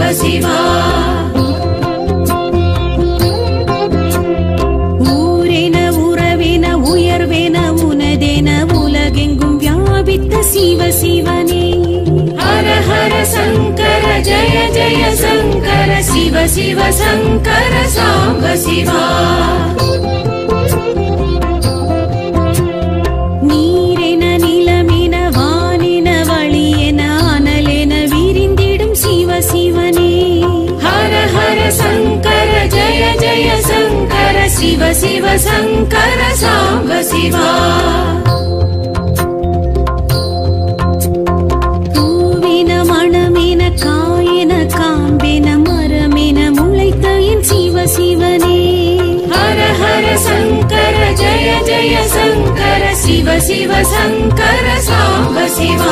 சிவா. ஊரென உறவென உயர்வென உனதென உலகெங்கும் வியாபித்த சிவ சிவனே. ஹர ஹர சங்கர ஜய ஜய சங்கர சிவ சிவ சங்கர சாம்ப சிவா. நீரென நிலமென வானென வழியென அனலென விரிந்திடும் சிவ சிவனே. ஹர ஹர சங்கர ஜய ஜய சங்கர சிவ சிவ சங்கர சாம்ப சிவா. பூவென மணமென காயென காம்பென மரமென முளைத்த என் சிவ சிவனே. ஹர ஹர சங்கர ஜய ஜய சங்கர சிவ சிவ சங்கர சாம்ப சிவா.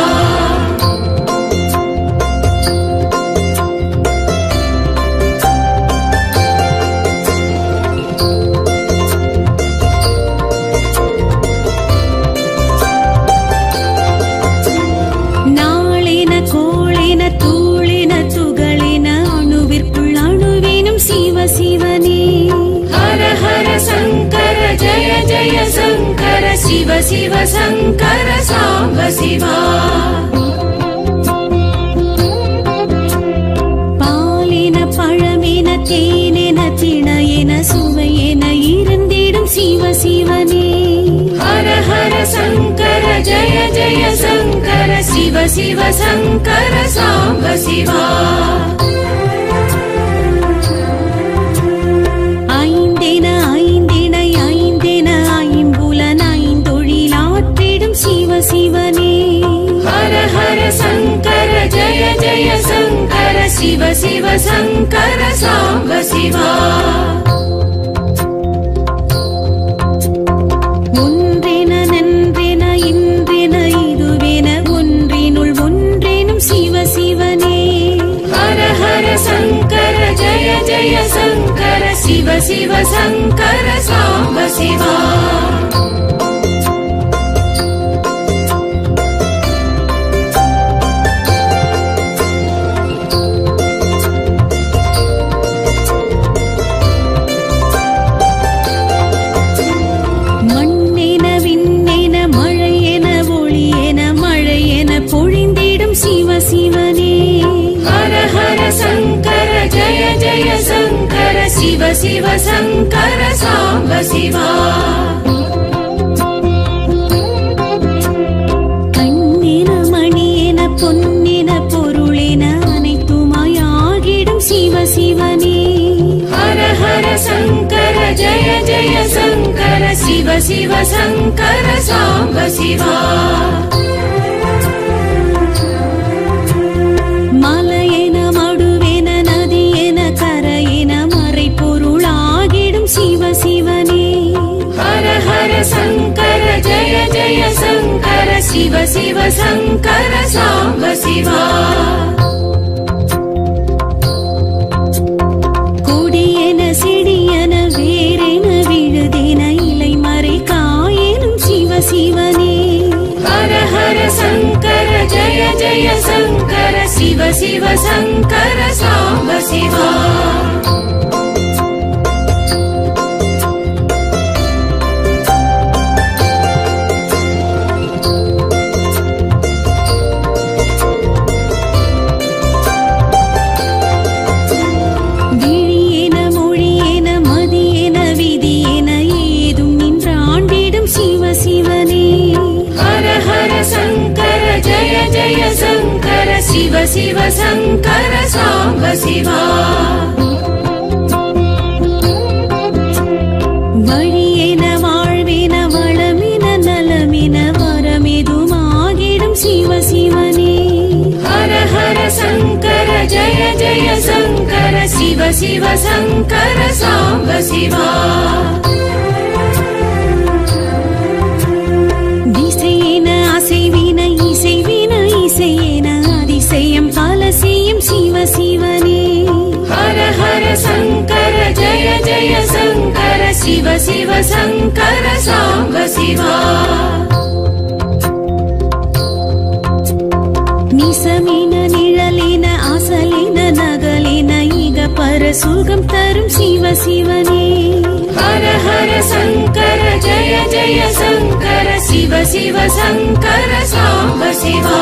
நாளென கோளென தூளென துகளென அணுவிற்குள் அணுவேனும் சிவ சிவனே. ஹர ஹர சங்கர ஜய ஜய சங்கர சிவ சிவ சங்கர சாம்ப சிவா. பாலென பழமென தேனென திணையென சுவையென இருந்திடும் சிவ சிவனே. ஹர ஹர சங்கர ஜய ஜய சங்கர சிவ சிவ சங்கர சாம்ப சிவா. ஐந்தென ஐந்திணை ஐந்தென ஐம்புலன் ஐந்தொழிலாற்றிடும் சிவ சிவனே. ஹர ஹர சங்கர ஜய ஜய சங்கர சிவ சிவ சங்கர சாம்ப சிவா. ஒன்றென நன்றென இன்றென இதுவென ஒன்றினுள் ஒன்றேனும் சிவ சிவனே. ஹர ஹர சங்கர ஜய ஜய சங்கர சிவ சிவ சங்கர சாம்ப சிவா. மண்ணென விண்ணென மழையென ஒளியென மழையென பொழிந்திடும் சிவ சிவனே. ஹர ஹர சங்கர ஜய ஜய சங்கர சிவ சிவ சங்கர சாம்ப சிவா. கண்ணென மணியென பொன்னென பொருளென அனைத்துமாய் ஆகிடும் சிவ சிவனே. ஹர ஹர சங்கர ஜய ஜய சங்கர சிவ சிவ சங்கர சாம்ப சிவா. மலையென மடுவென நதியென கரையென மறை பொருளாகிடும் சிவ சிவனே. ஹர ஹர சங்கர ஜய ஜய சங்கர சிவ சிவ சங்கர சாம்ப சிவா. கொடியென செடியென வேரென விழுதென இலை மறை காயெனும் சிவ சிவனே. ஹர ஹர சங்கர ஜய ஜய சங்கர சிவ சிவ சங்கர சாம்ப சிவா. விழியென மொழியென மதியென விதியென ஏதும் நின்று ஆண்டிடும் சிவ சிவனே. ஹர ஹர சங்கர ஜய ஜய சங்கர சிவ சிவ சங்கர சாம்ப சிவா. வழியென வாழ்வென வளமென நலமென வரமெதுமாகிடும் சிவ சிவனே. ஹர ஹர சங்கர ஜய ஜய சங்கர சிவ சிவ சங்கர சாம்ப சிவா. திசையென அசைவின இசைவின இசையென அதிசயம் பல செய்யும் சிவ சிவனே. ஹர ஹர சங்கர ஜய ஜய சங்கர சிவ சிவ சங்கர சாம்ப சிவா. நிசமின நிழலின அசலின நகலின सुगम तरुम शिव शिवने हर हर शंकर जय जय शंकर शिव शिव शंकर सांब शिवा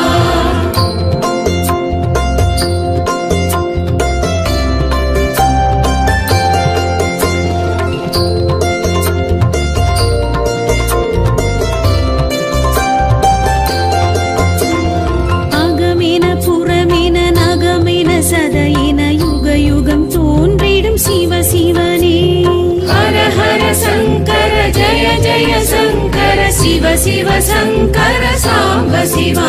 सदयेन युग युगम तोन्रिडुम शिव शिवने हर हर शंकर जय जय शंकर शिव शिव शंकर सांब शिवा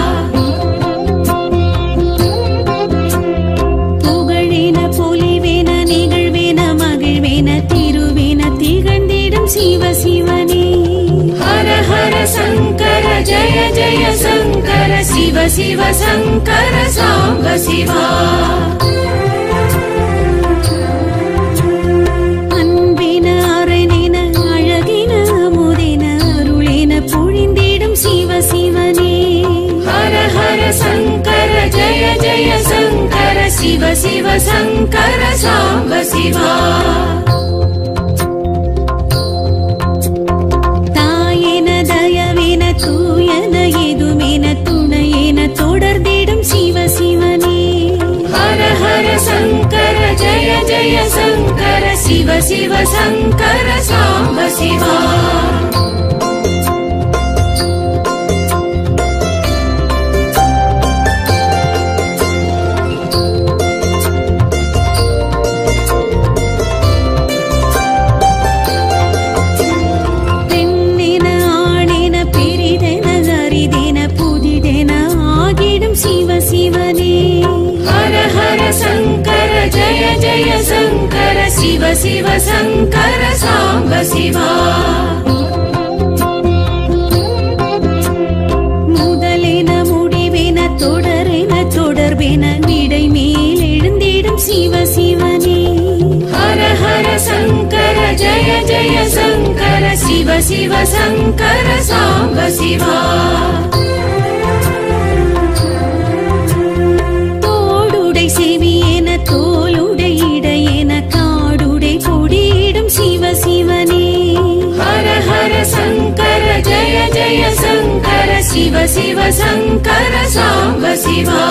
पुगळेन पोलिवेन निगழ்वेन मगिழ்वेन तिरुवेन तिगழ்ந்திடும் शिव शिवने हर हर शंकर जय जय शंकर शिव शिव शंकर सांब शिवा அன்பேன அரனேன அழகேன அமுதேன அருளேன பொழிந்திடும் शिव शिवने हर हर शंकर जय जय शंकर शिव शिव शंकर सांब शिवा தூயன எதுமேன துணையேன தொடர்ந்திடும் शिव शिवने हर हर शंकर जय जय शंकर शिव शिव शंकर सांब शिवा शिव शिवने हर हर शंकर जय जय शंकर शिव शिव शंकर सांब शिवा முதலேன முடிவேன தொடரேன தொடர்பேன விடை மேல் எழுந்திடும் शिव शिवने हर हर शंकर जय जय शंकर शिव शिव शंकर सांब शिवा செவியேன தோளுடை இடையேன காடுடை கொடியிடும் शिव शिवने हर हर शंकर जय जय शंकर शिव शिव शंकर सांब शिवा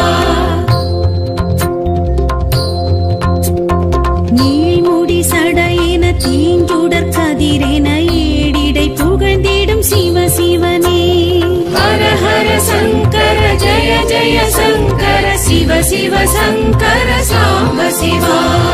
நீள்முடி சடையேன தீஞ்சுடர் கதிரேன ஏடிடை புகழ்ந்திடும் शिव शिवने हर हर शंकर जय जय शंकर शिव शिव शंकर सांब शिवा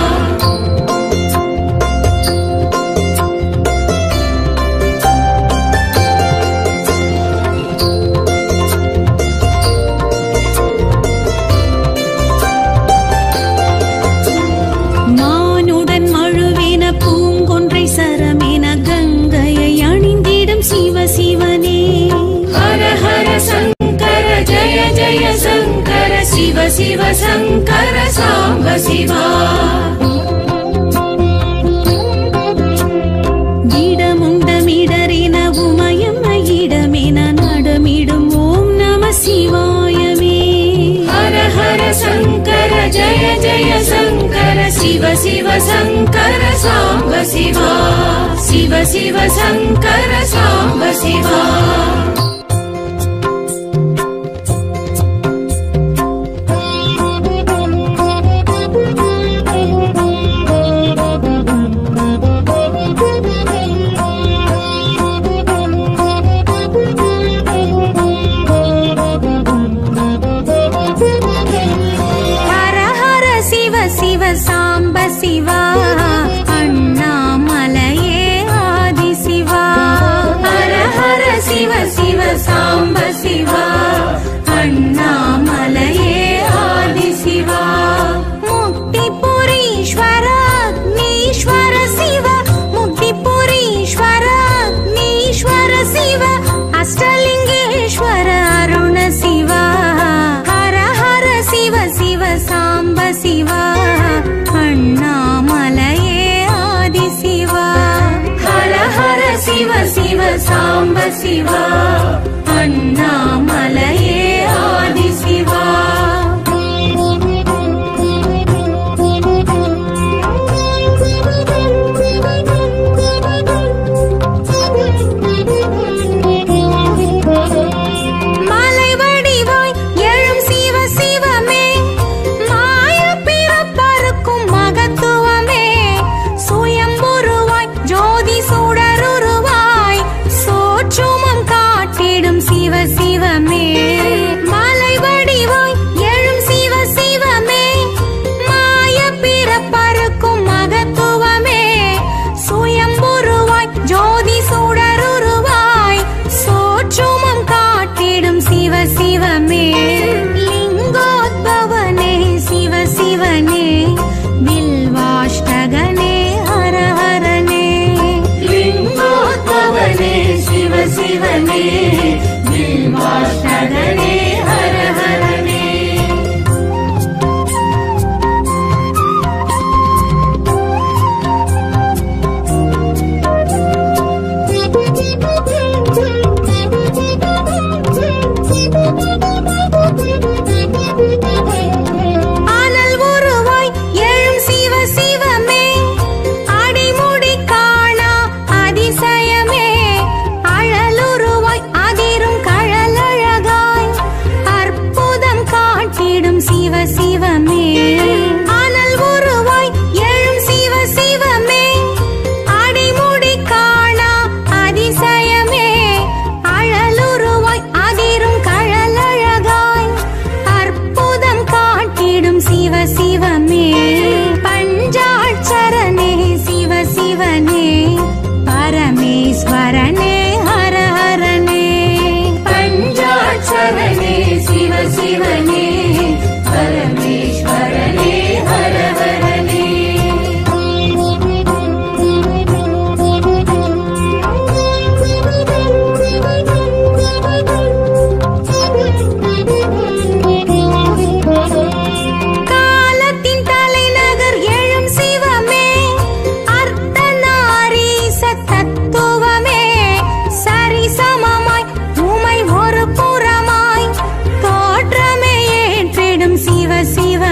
மானுடன் மழுவேன பூங்கொன்றை சரமேன கங்கையை அணிந்திடும் शिव शिवने हर हर शंकर जय जय शंकर शिव शिव शंकर सांब शिवा இடமுண்டமிடறின உமயம் இடமென நடமிடும் ஓம் நம சிவாயமே हर हर शंकर जय जय शंकर शिव शिव शंकर सांब शिवा शिव शिव शंकर सांब शिवा सांब शिवा अन्नामलये आदि शिवा हर हर शिव शिव सांब शिवा अन्नामलये आदि शिवा मुक्तिपुरीश्वर अग्नीश्वर शिव मुक्तिपुरीश्वर अग्नीश्वर शिव अष्टलिंगेश्वर अरुण शिवा हर हर शिव शिव सांब शिवा अन्नामलये आदि शिवा हर हर शिव शिव सांब शिवा अन्नामलये आदि शिवा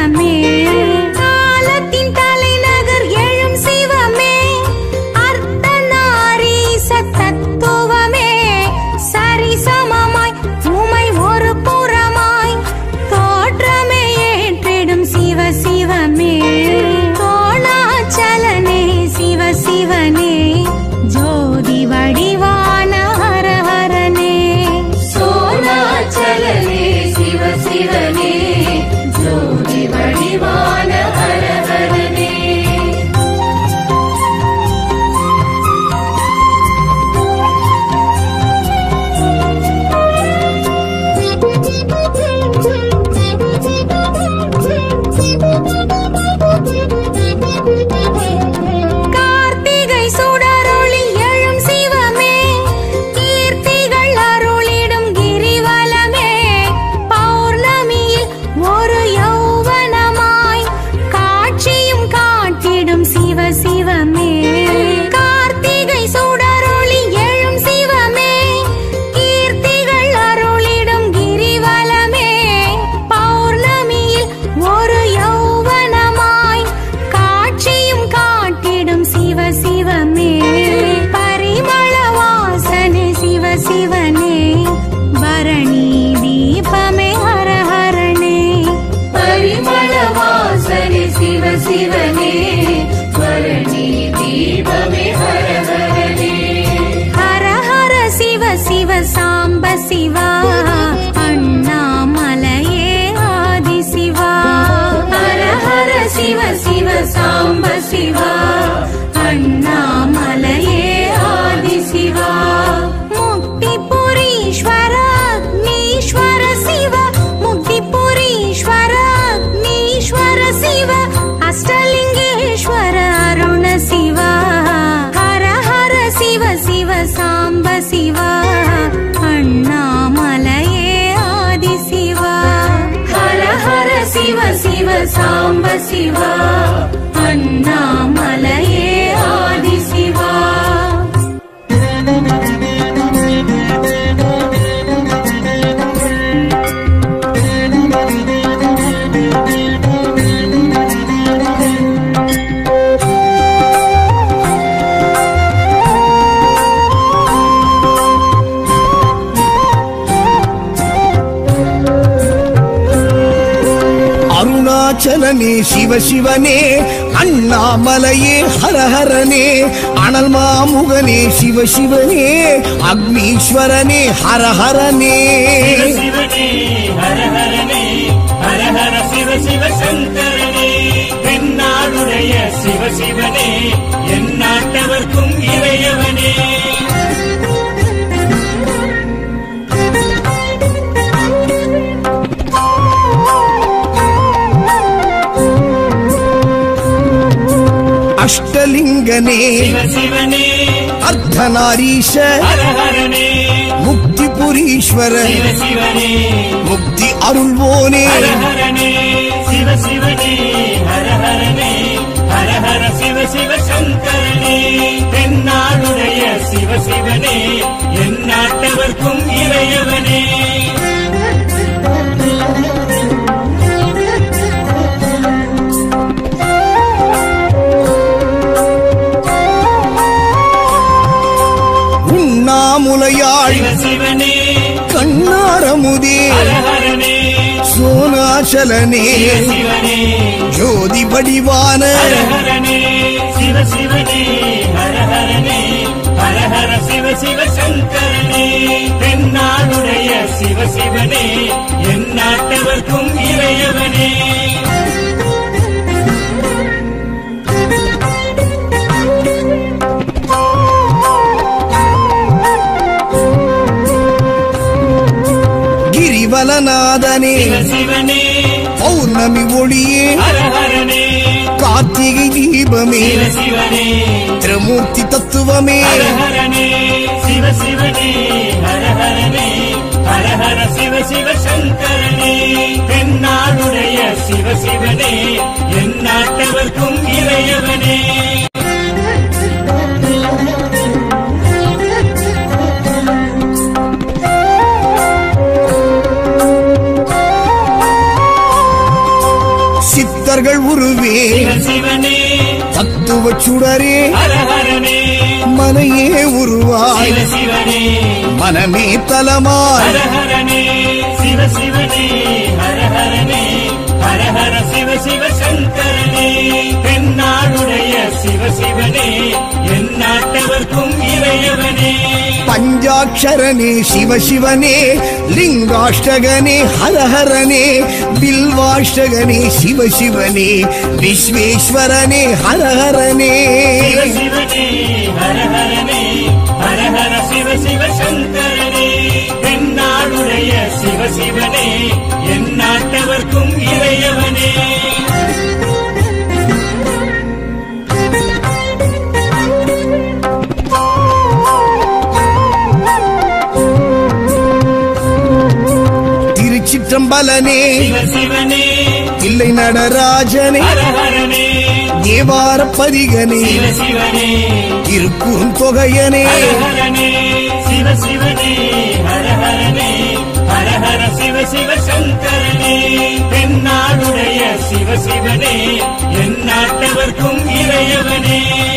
சிவமே காலத்தின் தலைநகர் எழும் சிவமே அர்த்தநாரீச தத்துவமே சரிசமமாய் உமை ஒரு புறமாய் தோற்றமே ஏற்றிடும் சிவ சிவமே கோணாச்சலனே சிவ சிவனே ஜோதி வடிவான ஹர ஹரனே சோனாச்சலனே சிவ சிவனே ஜோதி வடிவான ஹர ஹரனே கார்த்திகை சுடரொளி எழும் சிவமே கீர்த்திகள் அருளிடும் கிரிவலமே பௌர்ணமியில் ஒரு யௌவனமாய் காட்சியும் காட்டிடும் சிவ சிவமே கார்த்திகை சுடரொளி எழும் சிவமே கீர்த்திகள் அருளிடும் கிரிவலமே பௌர்ணமியில் ஒரு யௌவனமாய் காட்சியும் காட்டிடும் சிவ சிவமே பரிமள வாசனே சிவ சிவனே பரணி தீபமே ஹர ஹரனே பரிமள வாசனே சிவ சிவனே பரணி தீபமே ஹர ஹரனே ஹர ஹர சிவ சிவ சாம்ப சிவா அண்ணாமலையே ஆதி சிவா ஹர ஹர சிவ சிவ சாம்ப சிவா அண்ணாமலையே ஆதி சிவா முக்திபுரீஸ்வர அக்னீஸ்வர சிவ முக்திபுரீஸ்வர அக்னீஸ்வர சிவ அஷ்டலிங்கேஸ்வர அருண சிவா ஹர ஹர சிவ சிவ சாம்ப சிவா அண்ணாமலையே ஆதி சிவா ஹர ஹர சிவ சிவ சாம்ப சிவா அண்ணாமலையே ஆதி சிவா அருணாச்சலனே சிவ சிவனே அண்ணாமலையே ஹர ஹரனே அனல் மாமுகனே சிவ சிவனே அக்னீஸ்வரனே ஹர ஹரனே சிவனே ஹர ஹரனே ஹர ஹர சிவ சிவ சங்கரனே தென்னாடுடைய சிவ சிவனே எந்நாட்டவர்க்கும் இறையவனே அஷ்டலிங்கனே சிவ சிவனே அர்த்தநாரீஷ ஹர ஹரனே முக்திபுரீஸ்வர சிவ சிவனே முக்தி அருள்வோனே ஹர ஹரனே சிவ சிவனே ஹர ஹரனே ஹர ஹர சிவ சிவ சங்கரனே தென்னாடுடைய சிவ சிவனே எந்நாட்டவர்க்கும் இறையவனே உண்ணாமுலையாள் சிவ சிவனே கண்ணாரமுதே ஹர ஹரனே சோனாச்சலனே சிவ சிவனே ஜோதி வடிவான ஹர ஹரனே சிவ சிவனே ஹர ஹரனே ஹர ஹர சிவ சிவ சங்கரனே தென்னாடுடைய சிவ சிவனே எந்நாட்டவர்க்கும் இறையவனே கிரிவலநாதனே சிவ சிவனே பௌர்ணமி ஒளியே ஹர ஹரனே கார்த்திகை தீபமே சிவ சிவனே திரிமூர்த்தி தத்துவமே ஹர ஹரனே சிவ சிவனே ஹர ஹரனே ஹர ஹர சிவ சிவ சங்கரனே தென்னாடுடைய சிவ சிவனே எந்நாட்டவர்க்கும் இறையவனே சித்தர்கள் உருவே சிவ சிவனே தத்துவ சுடரே ஹர ஹரனே மனையே உருவாய் சிவ சிவனே மனமே தலமாய் ஹர ஹரனே சிவ சிவனே ஹர ஹரனே ஹர ஹர சிவ சிவ சங்கரனே தென்னாடுடைய சிவ சிவனே எந்நாட்டவர்க்கும் இறையவனே பஞ்சாட்சரனே சிவசிவனே லிங்காஷ்டகனே ஹரஹரனே பில்வாஷ்டகனே சிவசிவனே விஸ்வேஸ்வரனே ஹரஹரனே சிவ சிவனே ஹர ஹரனே ஹர ஹர சிவ சிவ சங்கரனே தென்னாடுடைய சிவ சிவனே எந்நாட்டவர்க்கும் இறையவனே திருச்சிற்றம்பலனே சிவ சிவனே தில்லை நடராஜனே ஹர ஹரனே தேவார பதிகனே சிவ சிவனே திருக்குறுந்தொகையனே ஹர ஹரனே சிவ சிவனே ஹர ஹரனே ஹர ஹர சிவ சிவ சங்கரனே தென்னாடுடைய சிவ சிவனே எந்நாட்டவர்க்கும் இறையவனே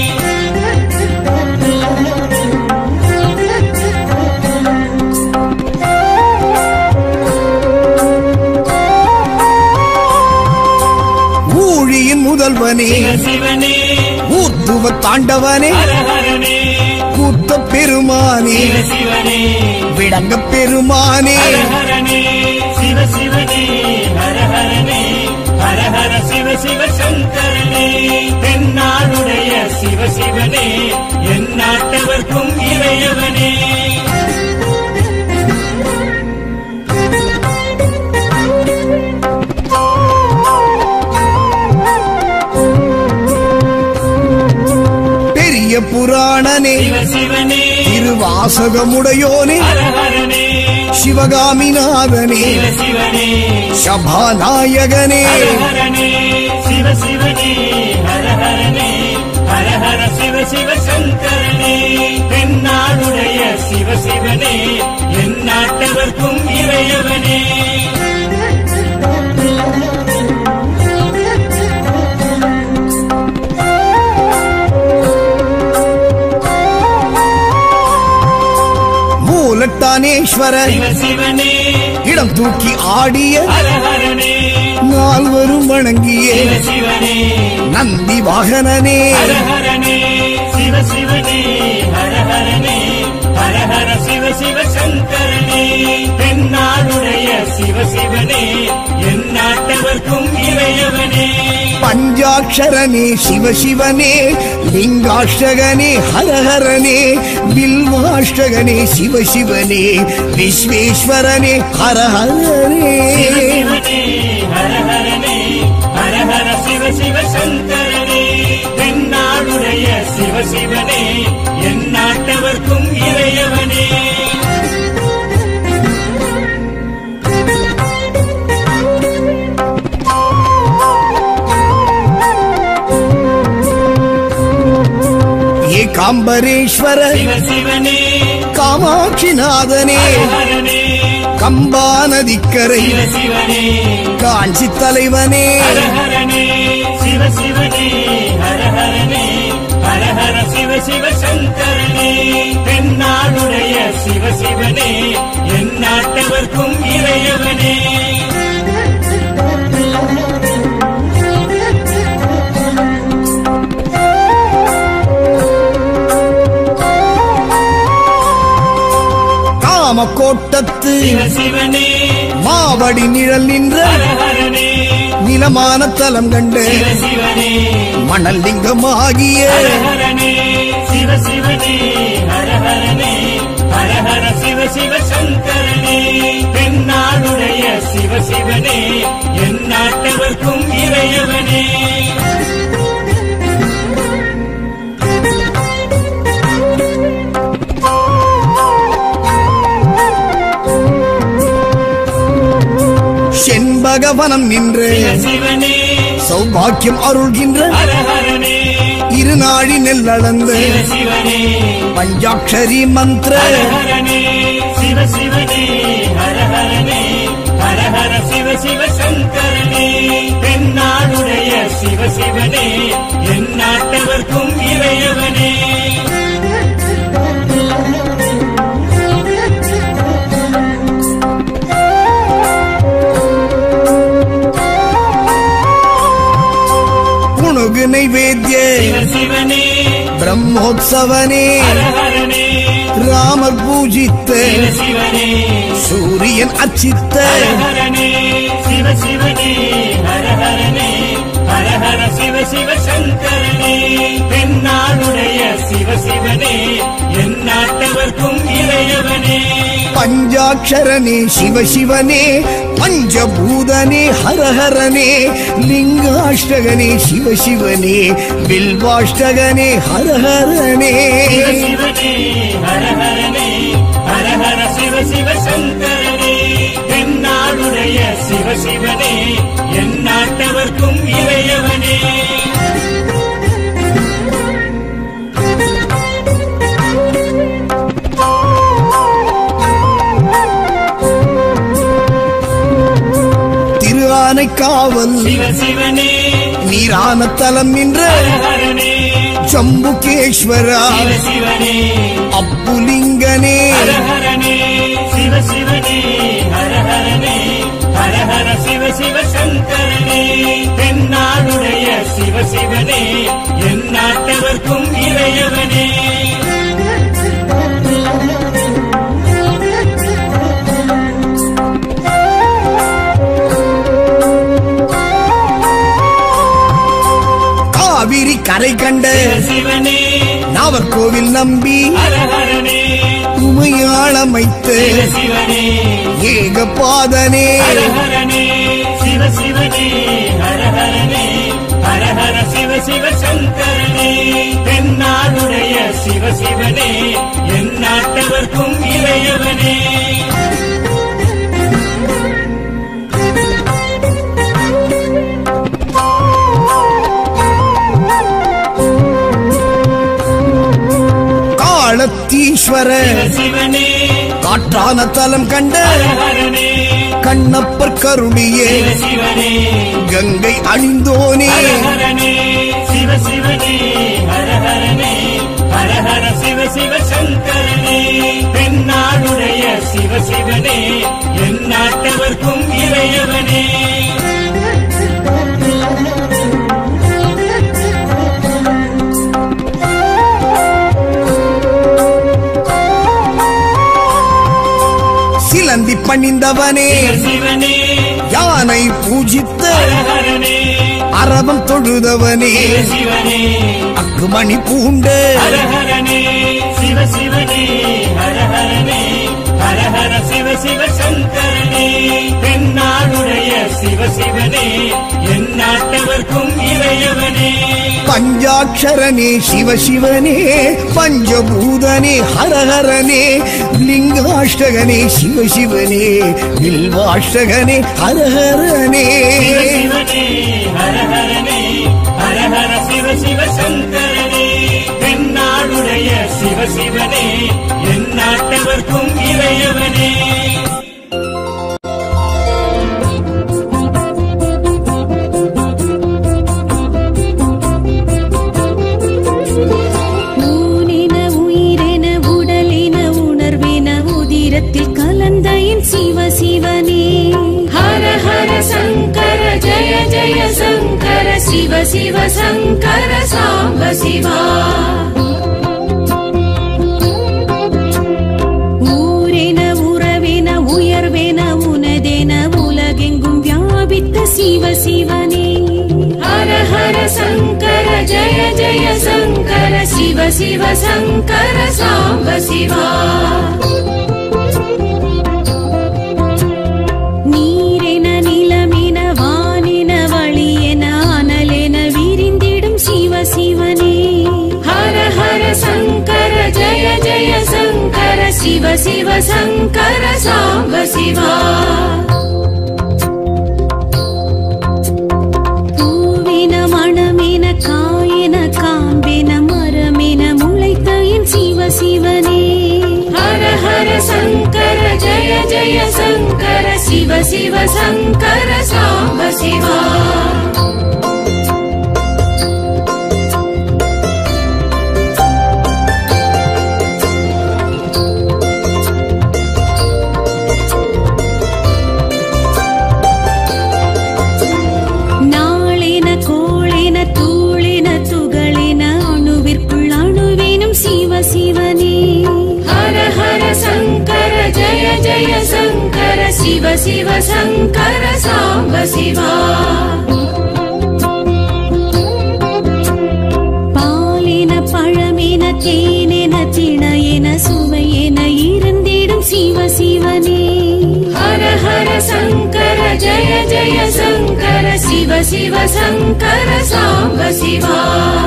ஊழியின் முதல்வனே சிவ சிவனே ஊர்த்துவ தாண்டவனே ஹர ஹரனே கூத்த பெருமானே சிவ சிவனே விடங்க பெருமானே ஹர ஹரனே சிவ சிவனே ஹர ஹரனே ஹர ஹர சிவ சிவ சங்கரனே தென்னாடுடைய சிவ சிவனே எந்நாட்டவர்க்கும் இறையவனே பெரிய புராணனே சிவ சிவனே திருவாசகமுடையோனே ஹர ஹரனே சிவகாமிநாதனே சிவ சிவனே சபாநாயகனே ஹர ஹரனே சிவ சிவனே ஹர ஹரனே ஹர ஹர சிவ சிவ சங்கரனே தென்னாடுடைய சிவ சிவனே எந்நாட்டவர்க்கும் இறையவனே மூலட்டானேஸ்வர சிவ சிவனே இடம் தூக்கி ஆடிய ஹர ஹரனே நால்வரும் வணங்கிய சிவ சிவனே நந்தி வாகனனே ஹர ஹரனே சிவ சிவனே ஹர ஹரனே ஹர ஹர சிவ சிவ சங்கரனே தென்னாடுடைய சிவ சிவனே எந்நாட்டவர்க்கும் இறையவனே பஞ்சாட்சரனே சிவசிவனே லிங்காஷ்டகனே ஹரஹரனே பில்வாஷ்டகனே சிவசிவனே விஸ்வேஸ்வரனே ஹரஹரனே சிவ சிவனே ஹர ஹரனே ஹர ஹர சிவ சிவ சங்கரனே தென்னாடுடைய சிவ சிவனே எந்நாட்டவர்க்கும் இறையவனே ஏகாம்பரேஸ்வர சிவ சிவனே காமாட்சிநாதனே ஹர ஹரனே கம்பா நதிக்கரை சிவ சிவனே காஞ்சி தலைவனே ஹர ஹரனே சிவ சிவனே ஹர ஹரனே ஹர ஹர சிவ சிவ சங்கரனே தென்னாடுடைய சிவ சிவனே எந்நாட்டவர்க்கும் இறையவனே காமக்கோட்டத்து சிவ சிவனே மாவடி நிழல் நின்ற ஹர ஹரனே நிலமான தலம் கண்டு சிவ சிவனே மணல் லிங்கமாகிய ஹர ஹரனே சிவ சிவனே ஹர ஹரனே ஹர ஹர சிவ சிவ சங்கரனே தென்னாடுடைய சிவ சிவனே எந்நாட்டவர்க்கும் இறையவனே செண்பகவனம் நின்று சிவ சிவனே சௌபாக்கியம் அருள்கின்ற ஹர ஹரனே இருநாழி நெல்லளந்து சிவ சிவனே பஞ்சாட்சரி மந்திர ஹர ஹரனே சிவ சிவனே ஹர ஹரனே ஹர ஹர சிவ சிவ சங்கரனே தென்னாடுடைய சிவ சிவனே என் நாட்டவர்க்கும் இறையவனே புணுகு நைவேத்ய சிவ சிவனே பிரம்மோத்சவனே ஹரஹரனே ராமர் பூஜித்த சிவ சிவனே சூரியன் அச்சித்த ஹரஹரனே சிவ சிவனே ஹரஹரனே ஹரஹர சிவ சிவ சங்கரனே தென்னாடுடைய சிவ சிவனே என் நாட்டவர்க்கும் இறையவனே பஞ்சாட்சரனே சிவ சிவனே பஞ்சபூதனே ஹரஹரனே லிங்காஷ்டகனே சிவ சிவனே பில்வாஷ்டகனே ஹரஹரனே சிவ சிவனே ஹரஹரனே ஹரஹர சிவ சிவ சங்கரனே தென்னாடுடைய சிவ சிவனே என் நாட்டவர்க்கும் இறையவனே காவல் சிவ சிவனே நீரான தலம் நின்ற ஹரஹரனே ஜம்புகேஸ்வரா சிவ சிவனே அப்புலிங்கனே ஹரஹரனே சிவ சிவனே ஹரஹரனே ஹரஹர சிவ சிவ சங்கரனே தென்னாடுடைய சிவ சிவனே என் நாட்டவர்க்கும் இறையவனே காவிரி கரை கண்ட சிவனே நாவர்கோவில் நம்பி ஹரஹரனே உமையாளமைத்த சிவனே ஏகபாதனே ஹரஹரனே சிவ சிவனே ஹரஹரனே ஹரஹர சிவ சிவ சங்கரனே தென்னாடுடைய சிவ சிவனே என் நாட்டவர்க்கும் இறையவனே காளத்தீஸ்வர சிவனே காற்றான தலம் கண்ட ஹரஹரனே கண்ணப்பர் கருணியே சிவனே கங்கை அணிந்தோனே ஹரஹரனே சிவ சிவனே ஹரஹரனே ஹரஹர சிவ சிவ சங்கரனே தென்னாடுடைய சிவ சிவனே என் நாட்டவர்க்கும் இறையவனே சிலந்தி பணிந்தவனே சிவனே யானை பூஜித்த ஹரஹரனே அரவம் தொழுதவனே சிவனே அக்குமணி பூண்ட ஹரஹரனே சிவ சிவனே ஹரஹரனே ஹரஹர சிவ சிவ சங்கரனே தென்னாடுடைய சிவ சிவனே என் நாட்டவர்க்கும் இறையவனே பஞ்சாட்சரனே சிவ சிவனே பஞ்சபூதனே ஹரஹரனே லிங்காஷ்டகனே சிவ சிவனே பில்வாஷ்டகனே ஹரஹரனே சிவ சிவனே ஹரஹரனே ஹரஹர சிவ சிவ சங்கரனே தென்னாடுடைய சிவ சிவனே என் நாட்டவர்க்கும் இறையவனே ஊனென உயிரென உடலென உணர்வென உதிரத்தில் கலந்த என் சிவ சிவனே ஹர ஹர சங்கர ஜய ஜய சங்கர சிவ சிவ சங்கர சாம்ப சிவா ஊரென உறவென உயர்வென உனதென உலகெங்கும் வியாபித்த சிவ சிவனே ஹர ஹர சங்கர ஜய ஜய சங்கர சிவ சிவ சங்கர சாம்ப சிவா நீரென நிலமென வானென வழியென அனலென விரிந்திடும் சிவ சிவனே ஹர ஹர சங்கர ஜய ஜய சங்கர சிவ சிவ சங்கர சாம்ப சிவா பூவின மணமென காயென காம்பென மரமென முளைத்த என் சிவ சிவனே ஹர ஹர சங்கர ஜய ஜய சங்கர சிவ சிவ சங்கர சாம்ப சிவா जय शङ्कर शिव शिव शङ्कर साम्ब शिवा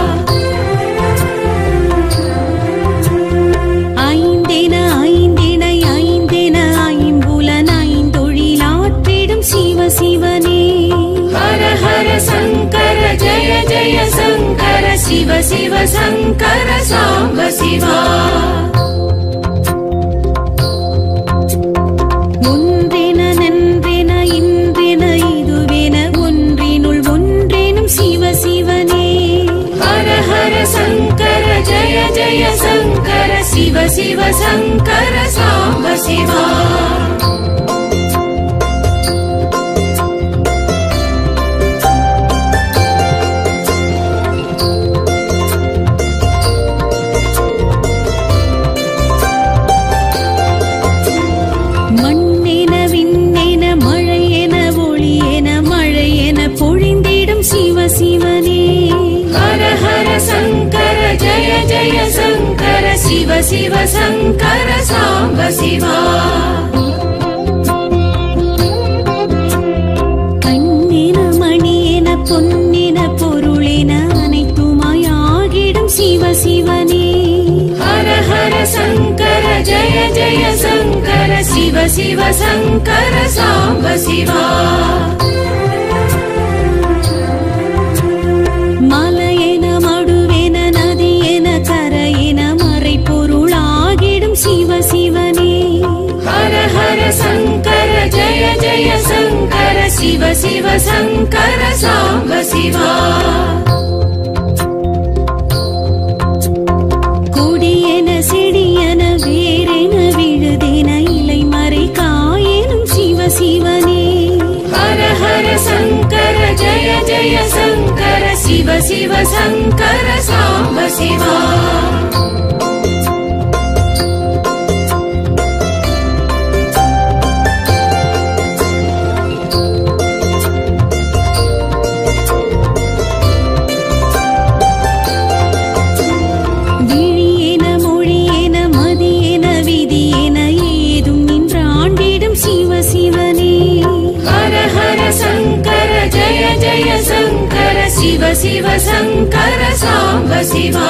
ஐந்தென ஐந்திணை ஐந்தென ஐம்புலன் ஐந்தொழிலாற்றிடும் சிவ சிவனே ஹர ஹர சங்கர ஜய ஜய சங்கர சிவ சிவ சங்கர சாம்ப சிவா ஒன்றென நன்றென இன்றென இதுவென ஒன்றினுள் ஒன்றெனும் சிவ சிவனே ஹர ஹர சங்கர ஜய ஜய சங்கர शिव शिव शङ्कर साम्ब शिवा மண்ணென விண்ணென மழையென ஒளியென மழையென பொழிந்திடும் சிவ சிவனே ஹர ஹர சங்கர ஜய ஜய சங்கர शिव शिव शङ्कर साम्ब शिवा கண்ணென மணியென பொன்னென பொருளென அனைத்துமாய் ஆகிடும் சிவ சிவனே ஹர ஹர சங்கர ஜய ஜய சங்கர शिव शिव शङ्कर साम्ब शिवा மலையென மடுவென நதியென கரையென மறை பொருளாகிடும் சிவ சிவனே ஹர ஹர சங்கர ஜய ஜய சங்கர शिव शिव शङ्कर साम्ब शिवा கொடியென செடியென வேரென விழுதென இலை மறை காயெனும் சிவ சிவனே ஹர ஹர சங்கர ஜய ஜய சங்கர शिव शिव शङ्कर साम्ब शिवा விழியென மொழியென மதியென விதியென ஏதும் நின்றாண்டிடும் சிவ சிவனே ஹர ஹர சங்கர ஜய ஜய சங்கர शिव शिव शङ्कर साम्ब शिवा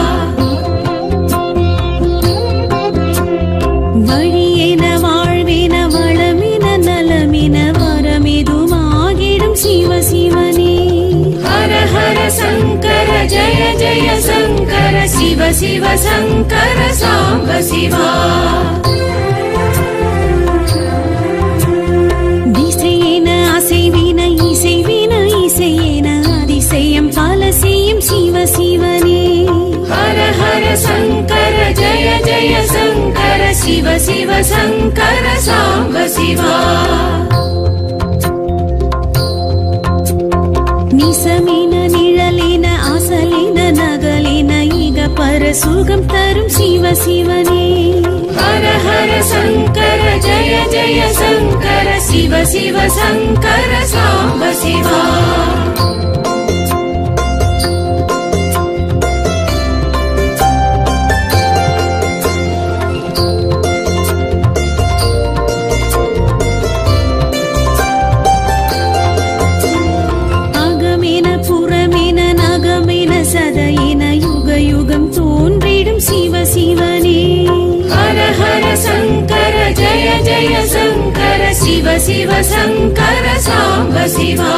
வழியென வாழ்வென வளமென நலமென வரமெதுமாகிடும் சிவ சிவனே ஹர ஹர சங்கர ஜய ஜய சங்கர शिव शिव शङ्कर साम्ब शिवा திசையென அசைவின இசைவின இசையென அதிசயம் பல செய்யும் சிவ சிவனே ஹர ஹர சங்கர ஜய ஜய சங்கர शिव शिव शङ्कर साम्ब शिवा நிசமென நிழலென அசலென நகலென இக பர சுகம் தரும் சிவ சிவனே ஹர ஹர சங்கர ஜய ஜய சங்கர शिव शिव शङ्कर साम्ब शिवा அகமென புறமென நகமென சதையென யுக யுகம் தோன்றிடும் சிவ சிவனே ஹர ஹர சங்கர ஜய ஜய சங்கர शिव शिव शङ्कर साम्ब शिवा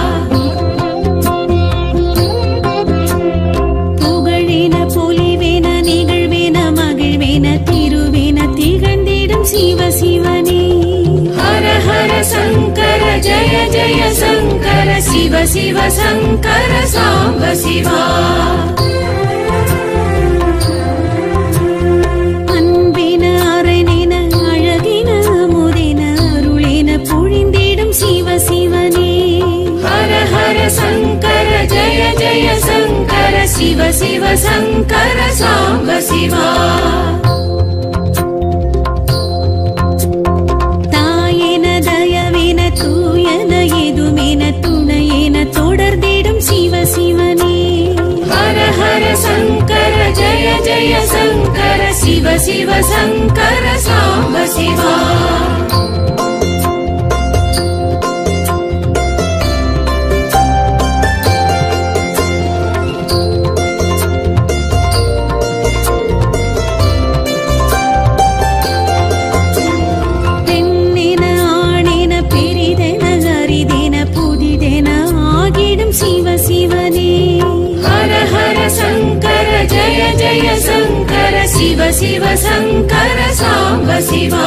புகழென பொலிவென நிகழ்வென மகிழ்வென திருவென திகழ்ந்திடும் சிவ சிவனே ஹர ஹர சங்கர ஜய ஜய சங்கர शिव शिव शङ्कर साम्ब शिवा அன்பென அரணென அழகென அமுதென அருளென பொழிந்திடும் சிவ சிவனே ஹர ஹர சங்கர ஜய ஜய சங்கர शिव शिव शङ्कर साम्ब शिवा தாயென தயவென தூயன எதுமென துணையென தொடர்ந்திடும் சிவ சிவனே ஹர ஹர சங்கர ஜய ஜய சங்கர शिव शिव शङ्कर साम्ब शिवा शिव शिव शङ्कर साम्ब शिवा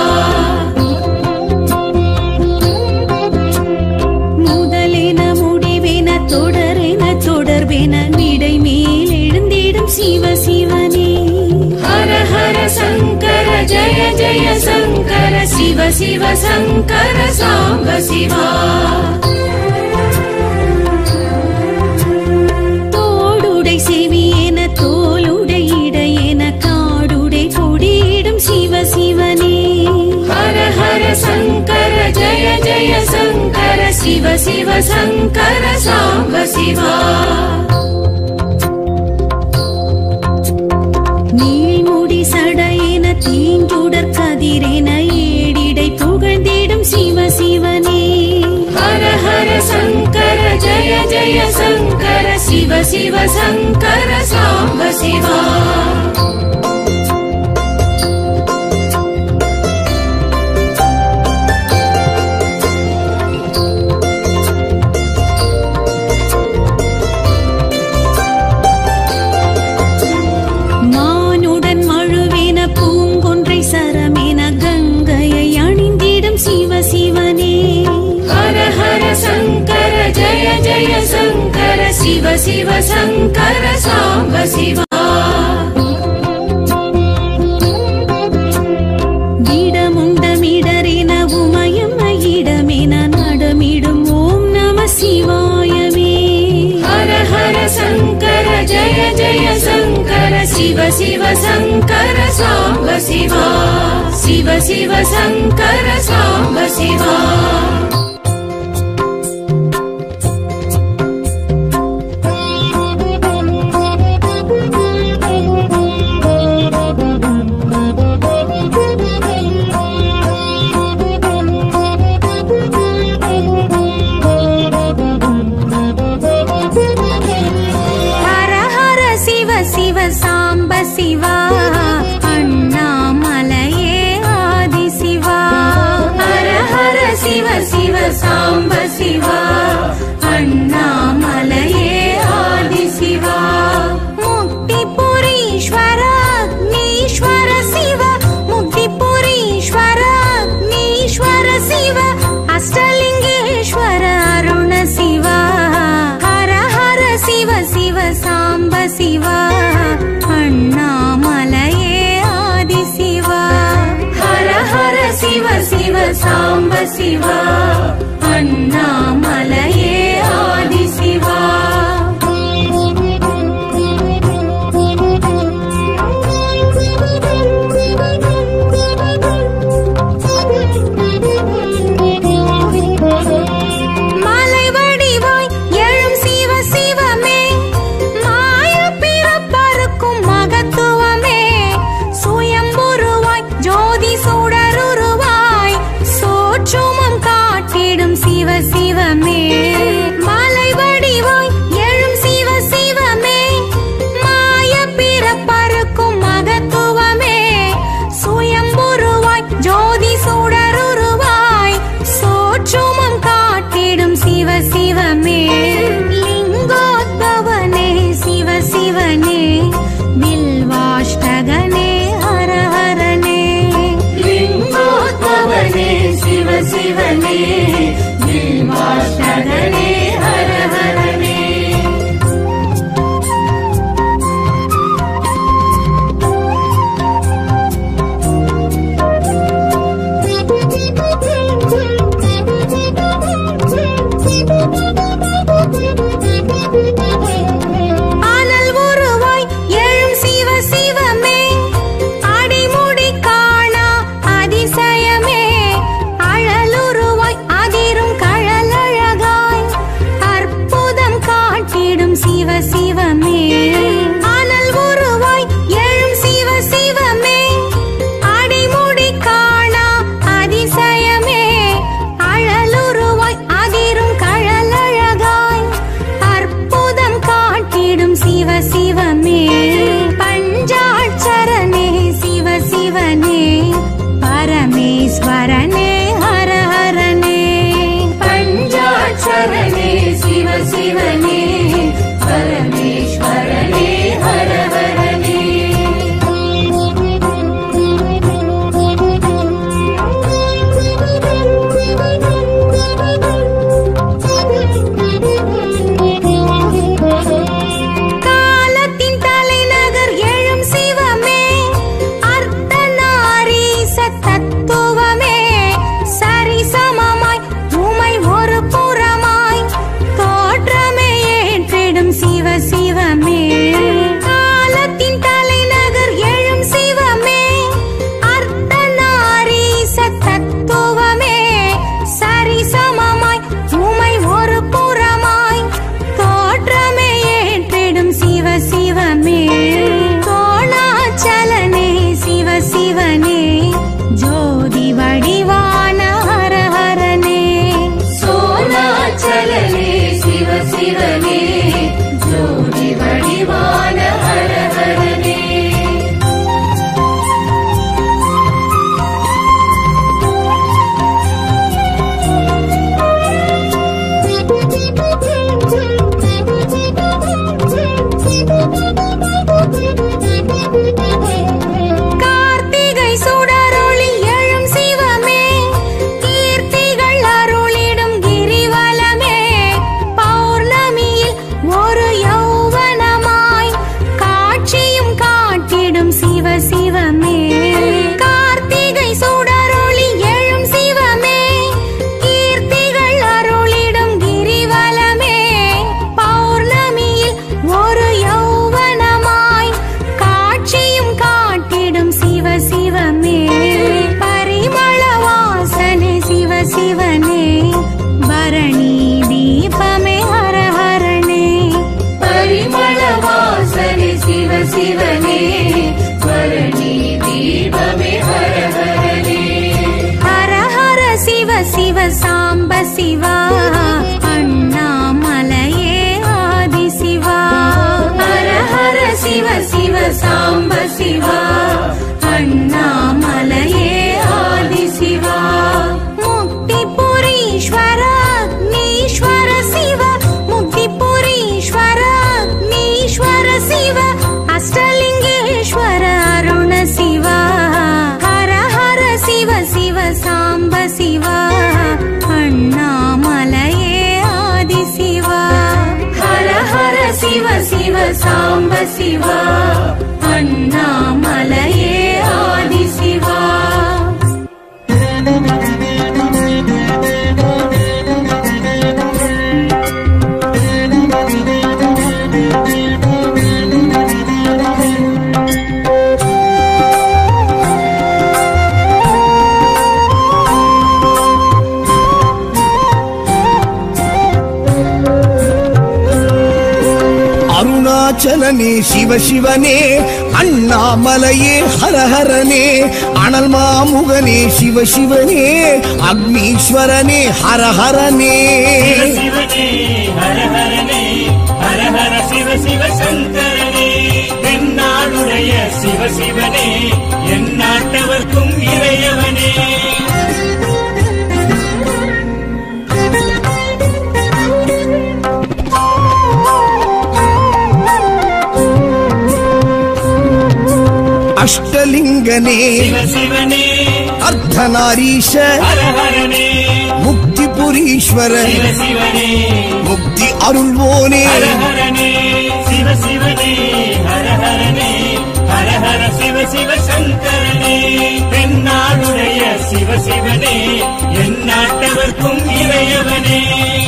முதலென முடிவென தொடரென தொடர்பென விடை மேல் எழுந்திடும் சிவ சிவனே ஹர ஹர சங்கர ஜய ஜய சங்கர சிவ சிவ சங்கர சாம்ப சிவா தோடுடை செவியென தோளுடை இடையென காடுடை கொடியிடும் சிவ சிவனே ஹர ஹர சங்கர ஜய ஜய சங்கர சிவ சிவ சங்கர சாம்ப சிவா நீள்முடி சடையென தீஞ்சுடர் கதிரென ஏடிடை புகழ்ந்திடும் சிவ சிவனே ஹர ஹர சங்கர ஜய ஜய சங்கர சிவ சிவ சங்கர சாம்ப சிவா சரமென கங்கையை அணிந்திடும் சிவ சிவனே ஹர ஹர சங்கர ஜய ஜய சங்கர சிவ சிவ சங்கர சாம்ப சிவா இடமுண்டமிடரென உமயம் இடமென நடமிடும் ஓம் நம சிவாயமே ஹர ஹர சங்கர ஜய ஜய சங்கர சிவ சிவ சங்கர சாம்ப சிவா சிவ சிவ சங்கர சாம்ப சிவா ஹர ஹர சிவ சிவ சாம்ப சிவா அண்ணாமலையே ஆதி சிவா ஹர ஹர சிவ சிவ சாம்ப சிவா அண்ணாமலையே ஆதி சிவா முக்திபுரீஸ்வர அக்னீஸ்வர சிவ முக்திபுரீஸ்வர அக்னீஸ்வர சிவ அஷ்டலிங்கேஸ்வர அருண சிவா ஹர ஹர சிவ சிவ சாம்ப சிவா அண்ணாமலையே ஆதி சிவா ஹர ஹர சிவ சிவ சாம்ப சிவா அண்ணாமலையே ஆதி சிவா மலை வடிவாய் எழும் சிவ சிவமே மாய பிறப்பறுக்கும் மகத்துவமே சுயம்புருவாய் ஜோதி சுடருருவாய் சோற்றுமம் காட்டிடும் சிவ சிவமே சிவா அண்ணாமலையே ஆதி சிவா முக்திபுரீஸ்வர நீஸ்வர சிவ முக்திபுரீஸ்வர நீஸ்வர சிவ அஷ்டலிங்கேஸ்வர அருண சிவா ஹர ஹர சிவ சிவ சாம்ப சிவா அண்ணாமலையே ஆதி சிவா ஹர ஹர சிவ சிவ சாம்ப சிவா அண்ணாமலையே ஆதி சிவா அருணாச்சலனே சிவ சிவனே அண்ணாமலையே ஹரஹரனே அனல் மாமுகனே சிவ சிவனே அக்னீஸ்வரனே ஹரஹரனே சிவனே ஹரஹரனே ஹரஹர சிவ சிவ சங்கரனே தென்னாடுடைய சிவ சிவனே எந்நாட்டவர்க்கும் இறையவனே அஷ்டலிங்கனே சிவ சிவனே அர்த்தநாரீஷ ஹரஹரனே முக்திபுரீஸ்வர சிவ சிவனே முக்தி அருள்வோனே ஹரஹரனே சிவ சிவனே ஹரஹரனே ஹரஹர சிவ சிவ சங்கரனே தென்னாடுடைய சிவ சிவனே எந்நாட்டவர்க்கும் இறையவனே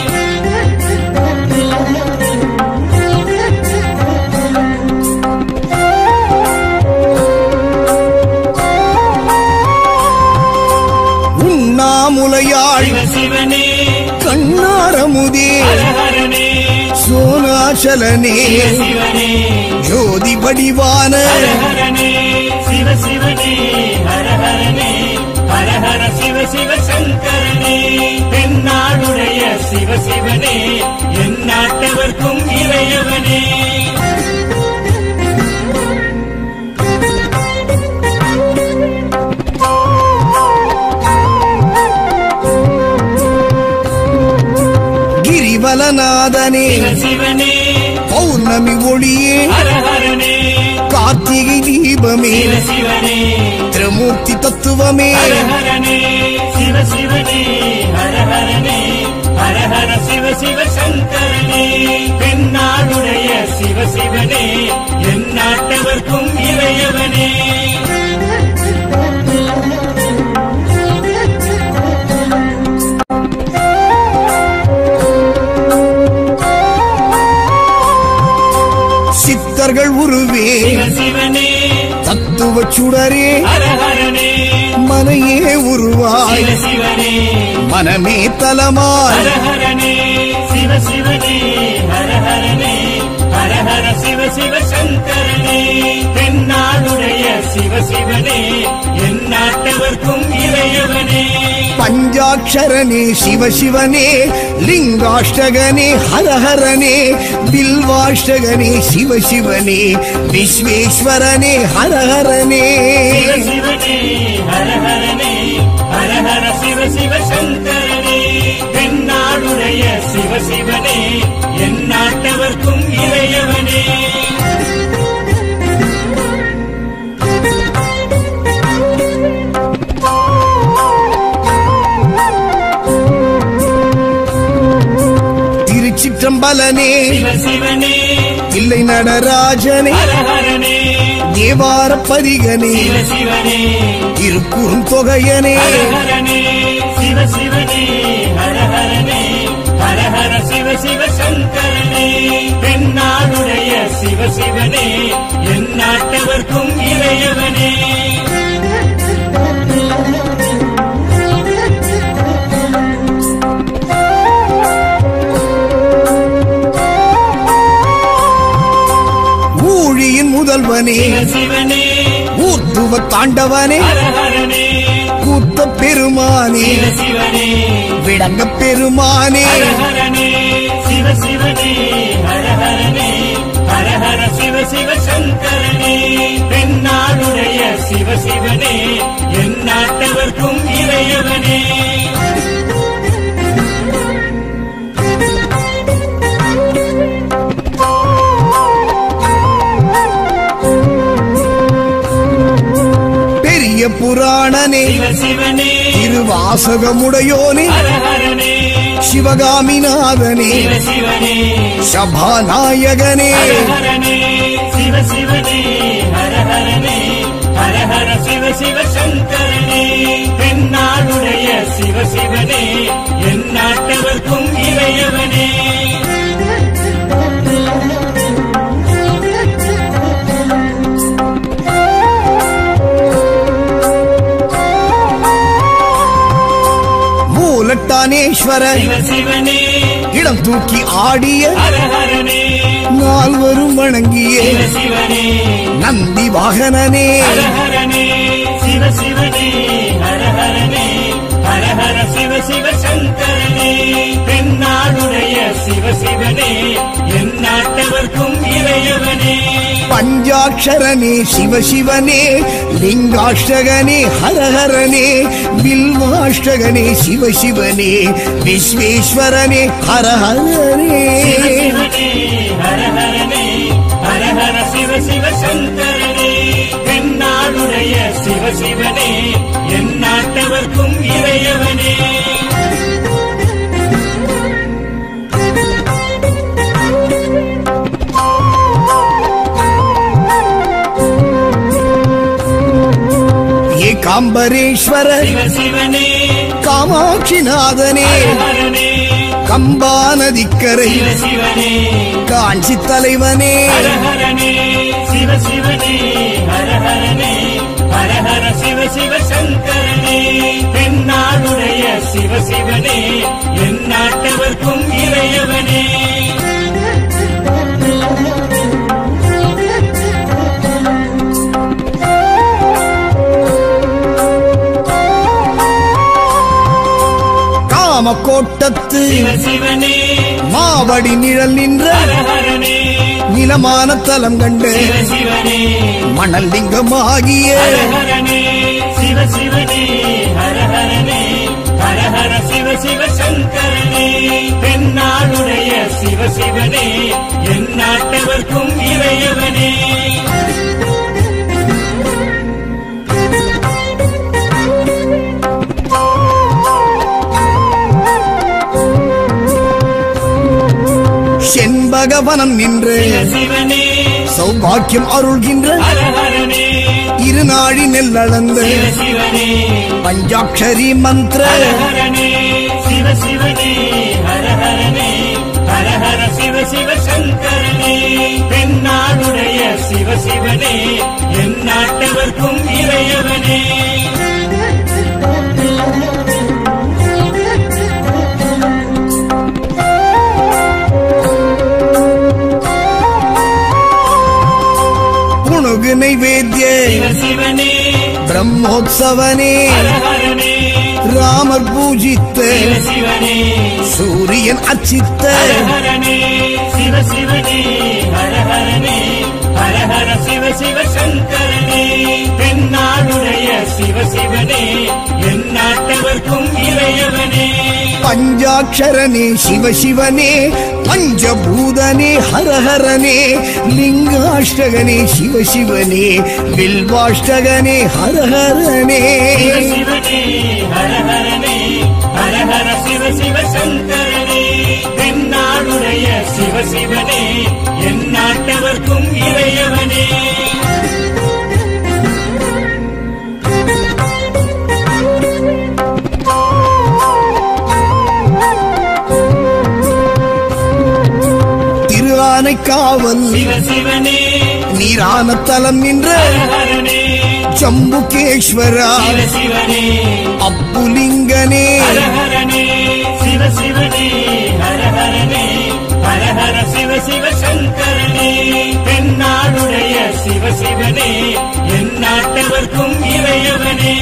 உண்ணாமுலையாள் சிவ சிவனே கண்ணாரமுதே ஹரஹரனே சோனாச்சலனே சிவ சிவனே ஜோதி வடிவான ஹரஹரனே சிவ சிவனே ஹரஹரனே ஹரஹர சிவ சிவ சங்கரனே தென்னாடுடைய சிவ சிவனே எந்நாட்டவர்க்கும் இறையவனே கிரிவலநாதனே சிவ சிவனே பௌர்ணமி ஒளியே ஹரஹரனே கார்த்திகை தீபமே சிவ சிவனே திரிமூர்த்தி தத்துவமே ஹரஹரனே சிவ சிவனே ஹரஹரனே ஹரஹர சிவ சிவ சங்கரனே தென்னாடுடைய சிவ சிவனே எந்நாட்டவர்க்கும் இறையவனே சித்தர்கள் உருவே சிவ சிவனே தத்துவ சுடரே ஹரஹரனே மனையே உருவாய் சிவ சிவனே மனமே தலமாய் ஹரஹரனே சிவ சிவனே ஹரஹரனே ஹரஹர சிவ சிவ சங்கரனே தென்னாடுடைய சிவ சிவனே எந்நாட்டவர்க்கும் இறையவனே பஞ்சாட்சரனே சிவ சிவனே லிங்காஷ்டகனே ஹரஹரனே பில்வாஷ்டகனே சிவ சிவனே விஸ்வேஸ்வரனே ஹரஹரனே சிவ சிவனே ஹரஹரனே ஹரஹர சிவ சிவ சங்கரனே தென்னாடுடைய சிவ சிவனே எந்நாட்டவர்க்கும் இறையவனே திருச்சிற்றம்பலனே சிவ சிவனே தில்லை நடராஜனே ஹரஹரனே தேவார பதிகனே சிவ சிவனே திருக்குறும் தொகையனே ஹரஹரனே சிவ சிவனே ஹரஹரனே ஹரஹர சிவ சிவ சங்கரனே தென்னாடுடைய சிவ சிவனே எந்நாட்டவர்க்கும் இறையவனே ஊழியின் முதல்வனே சிவ சிவனே ஊர்த்துவ தாண்டவனே ஹரஹரனே கூத்த பெருமானே சிவ சிவனே விடங்க பெருமானே ஹரஹரனே சிவ சிவனே ஹரஹரனே ஹரஹர சிவ சிவ சங்கரனே தென்னாடு சிவ சிவனே எந்நாட்டவர்க்கும் இறையவனே பெரிய புராணனே சிவ சிவனே திருவாசகமுடையோனே ஹரஹரனே சிவகாமிநாதனே சிவ சிவனே சபாநாயகனே ஹரஹரனே சிவ சிவனே ஹரஹரனே ஹரஹர சிவ சிவ சங்கரனே தென்னாடுடைய சிவ சிவனே எந்நாட்டவர்க்கும் இறையவனே மூலட்டானேஸ்வர சிவ சிவனே இடம் தூக்கி ஆடிய ஹரஹரனே நால்வரும் வணங்கிய சிவ சிவனே நந்தி வாகனனே ஹரஹரனே சிவ சிவனே ஹரஹரனே ஹரஹர சிவ சிவ சங்கரனே தென்னாடுடைய சிவ சிவனே எந்நாட்டவர்க்கும் இறையவனே பஞ்சாட்சரனே சிவசிவனே லிங்காஷ்டகனே ஹரஹரனே பில்வாஷ்டகனே சிவசிவனே விஸ்வேஸ்வரனே ஹரஹரனே சிவ சிவனே ஹரஹரனே ஹரஹர சிவ சிவ சங்கரனே தென்னாடுடைய சிவ சிவனே எந்நாட்டவர்க்கும் இறையவனே ஏகாம்பரேஸ்வர சிவ சிவனே காமாட்சிநாதனே ஹரஹரனே கம்பா நதிக்கரை சிவ சிவனே காஞ்சி தலைவனே ஹரஹரனே சிவ சிவனே ஹரஹரனே ஹரஹர சிவ சிவ சங்கரனே தென்னாடுடைய சிவ சிவனே எந்நாட்டவர்க்கும் இறையவனே காமக்கோட்டத்து சிவ சிவனே மாவடி நிழல் நின்ற ஹரஹரனே நிலமான தலம் கண்டு சிவ சிவனே மணல் லிங்கமாகிய ஹரஹரனே சிவ சிவனே ஹரஹரனே ஹரஹர சிவ சிவ சங்கரனே தென்னாடுடைய சிவ சிவனே எந்நாட்டவர்க்கும் இறையவனே செண்பகவனம் நின்று சிவ சிவனே சௌபாக்கியம் அருள்கின்ற ஹரஹரனே இருநாழி நெல்லளந்து சிவ சிவனே பஞ்சாட்சரி மந்திர ஹரஹரனே சிவ சிவனே ஹரஹரனே ஹரஹர சிவ சிவ சங்கரனே தென்னாடுடைய சிவ சிவனே எந்நாட்டவர்க்கும் இறையவனே புணுகு நைவேத்திய சிவ சிவனே பிரம்மோத்சவனே ஹரஹரனே ராமர் பூஜித்த சிவ சிவனே சூரியன் அச்சித்த ஹரஹரனே சிவ சிவனே ஹரஹரனே ஹரஹர சிவ சிவ சங்கரனே தென்னாடுடைய சிவ சிவனே எந்நாட்டவர்க்கும் இறையவனே பஞ்சாட்சரனே சிவசிவனே பஞ்சபூதனே ஹரஹரனே லிங்காஷ்டகனே சிவசிவனே பில்வாஷ்டகனே ஹரஹரனே சிவ சிவனே ஹரஹரனே ஹரஹர சிவ சிவ சங்கரனே தென்னாடுடைய சிவ சிவனே எந்நாட்டவர்க்கும் இறையவனே திருஆனைக்காவல் சிவ சிவனே நீரான தலம் நின்ற ஹரஹரனே ஜம்புகேஸ்வரா சிவ சிவனே அப்புலிங்கனே ஹரஹரனே சிவ சிவனே ஹரஹரனே ஹரஹர சிவ சிவ சங்கரனே தென்னாடுடைய சிவ சிவனே எந்நாட்டவர்க்கும் இறையவனே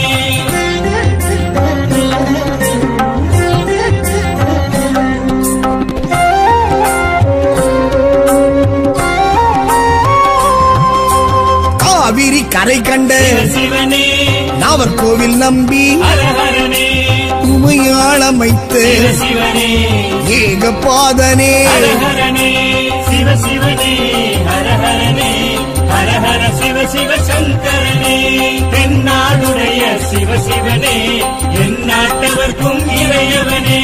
காவிரி கரை கண்ட சிவனே நாவற்கோவில் நம்பி ஹரஹரனே உமையாளமைத்து சிவனே ஏகபாதனே ஹரஹரனே சிவனே ஹரஹரனே ஹரஹர சிவ சங்கரனே தென்னாடுடைய சிவனே எந்நாட்டவர்க்கும் இறையவனே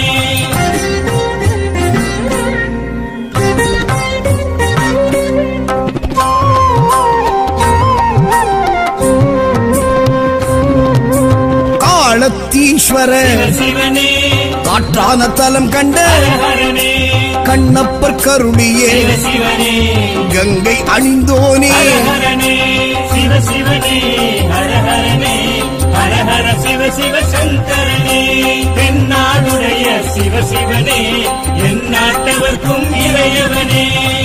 காலத்தீஸ்வர சிவனே காற்றான தலம் கண்ட ஹரஹரனே கண்ணப்பர் கருளியே சிவனே கங்கை அணிந்தோனே ஹரஹரனே சிவனே ஹரஹரனே ஹரஹர சிவ சங்கரனே தென்னாடுடைய சிவனே எந்நாட்டவர்க்கும் இறையவனே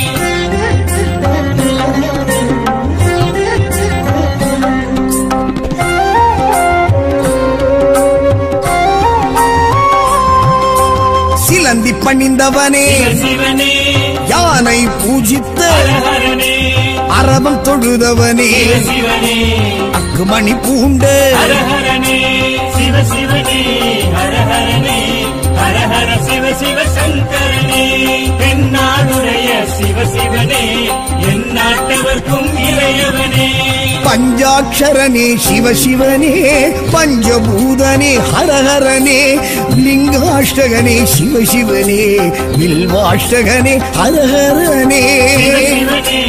சிலந்தி பணிந்தவனே சிவனே யானை பூஜித்த ஹரஹரனே அரபம் தொழுதவனே சிவனே அக்குமணி பூண்ட ஹரஹரனே சிவனே ஹரஹரனே ஹரஹர சிவ சங்கரனே தென்னாடுடைய சிவனே எந்நாட்டவர்க்கும் இறையவனே பஞ்சாட்சரனே சிவனே பஞ்சபூதனே ஹரஹரனே லிங்காஷ்டகனே சிவனே வில்வாஷ்டகனே ஹரஹரனே சிவனே